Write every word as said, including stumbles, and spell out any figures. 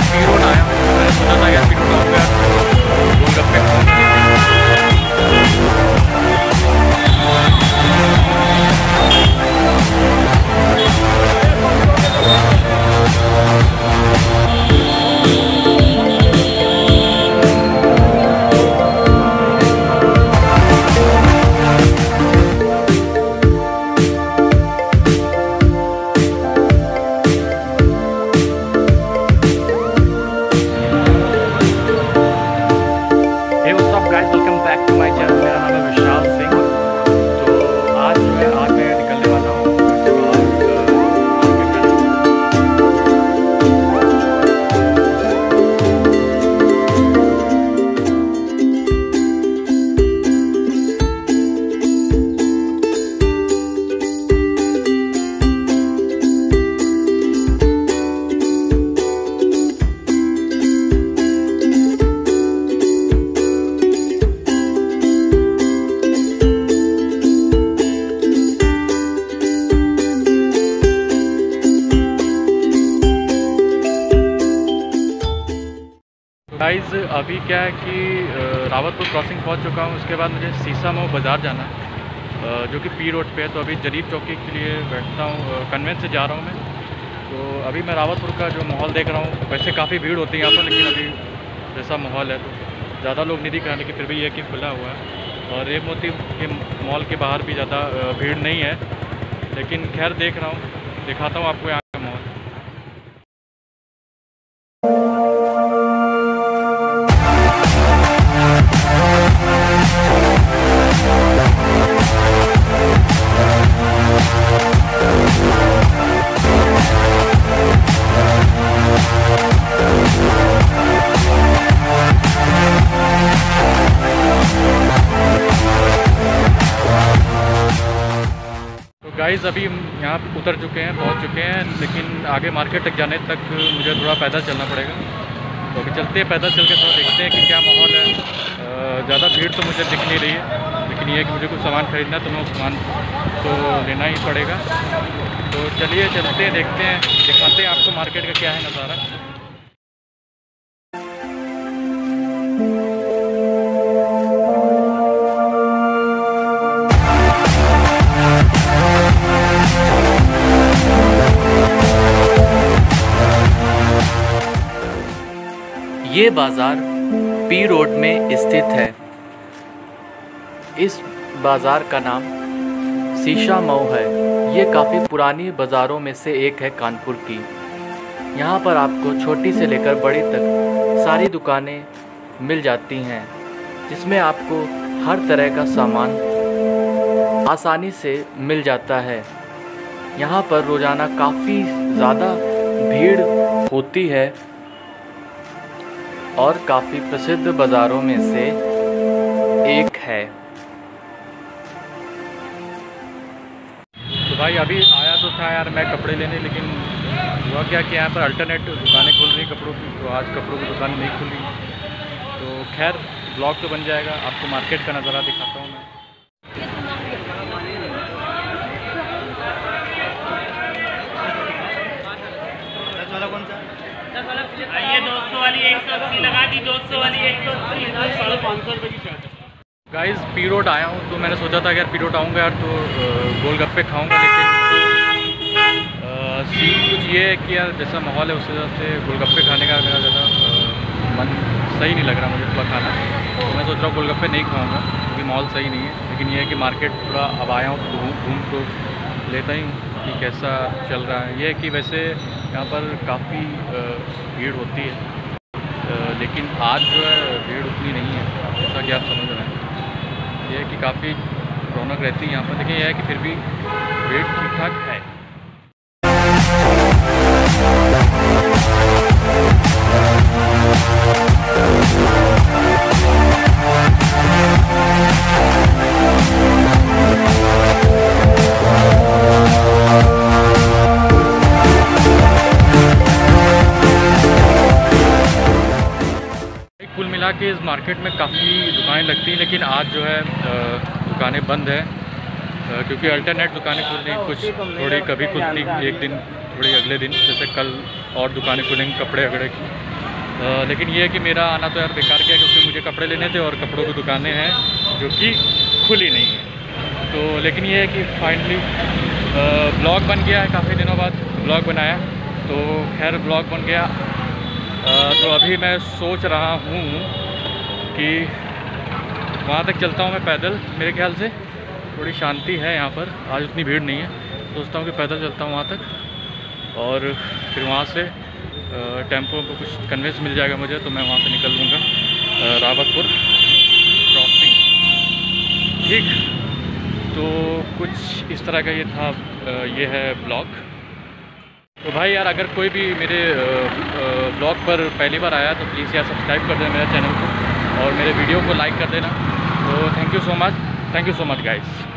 P road आया हूँ, मैंने सोचा था यार पी रोड आऊँगा गोलगप्पे खाऊँगा। गाइस अभी क्या है कि रावतपुर क्रॉसिंग पहुंच चुका हूं। उसके बाद मुझे सीसामऊ बाज़ार जाना है जो कि पी रोड पे है। तो अभी जदीद चौकी के लिए बैठता हूं, कन्वेंस से जा रहा हूं मैं। तो अभी मैं रावतपुर का जो माहौल देख रहा हूं, वैसे काफ़ी भीड़ होती है यहाँ पर, लेकिन अभी जैसा माहौल है तो ज़्यादा लोग नहीं दिख रहे, लेकिन फिर भी ये कि खुला हुआ है। और रेप मोती के मॉल के बाहर भी ज़्यादा भीड़ नहीं है, लेकिन खैर देख रहा हूँ, दिखाता हूँ आपको यहाँ का माहौल। गाइस अभी हम यहाँ उतर चुके हैं, पहुँच चुके हैं, लेकिन आगे मार्केट तक जाने तक मुझे थोड़ा पैदल चलना पड़ेगा। तो अभी चलते हैं, पैदल चल के थोड़ा देखते हैं कि क्या माहौल है। ज़्यादा भीड़ तो मुझे दिख नहीं रही है, लेकिन ये है कि मुझे कुछ सामान खरीदना है तो मैं सामान तो लेना ही पड़ेगा। तो चलिए चलते हैं, देखते हैं, दिखाते हैं आपको मार्केट का क्या है नज़ारा। ये बाज़ार पी रोड में स्थित है। इस बाज़ार का नाम सीसामऊ है। ये काफ़ी पुरानी बाज़ारों में से एक है कानपुर की। यहाँ पर आपको छोटी से लेकर बड़ी तक सारी दुकानें मिल जाती हैं, जिसमें आपको हर तरह का सामान आसानी से मिल जाता है। यहाँ पर रोज़ाना काफ़ी ज़्यादा भीड़ होती है और काफ़ी प्रसिद्ध बाज़ारों में से एक है। तो भाई अभी आया तो था यार मैं कपड़े लेने, लेकिन हुआ क्या कि यहाँ पर अल्टरनेट दुकानें खुल रही कपड़ों की, तो आज कपड़ों की दुकान नहीं खुली। तो खैर ब्लॉग तो बन जाएगा, आपको मार्केट का नज़ारा दिखाता हूँ मैं। आइए दो सौ वाली एक सौ अस्सी लगा दी, दो सौ वाली एक सौ अस्सी साढ़े पाँच सौ रुपये की शर्ट। गाइस पी रोड आया हूँ, तो मैंने सोचा था कि यार पी रोड आऊँगा यार तो गोलगप्पे खाऊँगा, लेकिन सीन कुछ ये है कि यार जैसा माहौल है उस वजह से गोलगप्पे खाने का मेरा ज़्यादा मन सही नहीं लग रहा मुझे थोड़ा खाना। तो मैं सोच रहा हूँ गोलगप्पे नहीं खाऊँगा क्योंकि माहौल सही नहीं है। लेकिन ये है कि मार्केट थोड़ा अब आया हूँ तो घूम घूम तो लेता ही हूँ कि कैसा चल रहा है। ये है कि वैसे यहाँ पर काफ़ी भीड़ होती है, लेकिन आज जो है भीड़ उतनी नहीं है जैसा कि आप समझ रहे हैं। ये है कि काफ़ी रौनक रहती है यहाँ पर, लेकिन यह है कि फिर भी भीड़ ठीक ठाक है। कुल मिला के इस मार्केट में काफ़ी दुकानें लगती हैं, लेकिन आज जो है दुकानें बंद है क्योंकि अल्टरनेट दुकानें खुल रही, कुछ थोड़ी कभी खुलती एक दिन, थोड़ी अगले दिन, जैसे कल और दुकानें खुलेंगी कपड़े वगैरह की। आ, लेकिन ये है कि मेरा आना तो यार बेकार गया, क्योंकि मुझे कपड़े लेने थे और कपड़ों की दुकानें हैं जो कि खुली नहीं है। तो लेकिन ये है कि फाइनली ब्लॉग बन गया है, काफ़ी दिनों बाद ब्लॉग बनाया, तो खैर ब्लॉग बन गया। आ, तो अभी मैं सोच रहा हूँ कि वहाँ तक चलता हूँ मैं पैदल। मेरे ख्याल से थोड़ी शांति है यहाँ पर, आज उतनी भीड़ नहीं है। सोचता हूँ कि पैदल चलता हूँ वहाँ तक और फिर वहाँ से टेम्पो को कुछ कन्वेंस मिल जाएगा मुझे, तो मैं वहाँ से निकल लूँगा रावतपुर क्रॉसिंग। ठीक, तो कुछ इस तरह का ये था, ये है ब्लॉग। तो भाई यार, अगर कोई भी मेरे ब्लॉग पर पहली बार आया तो प्लीज़ यार सब्सक्राइब कर देना मेरे चैनल को और मेरे वीडियो को लाइक कर देना। तो thank you so much, thank you so much guys.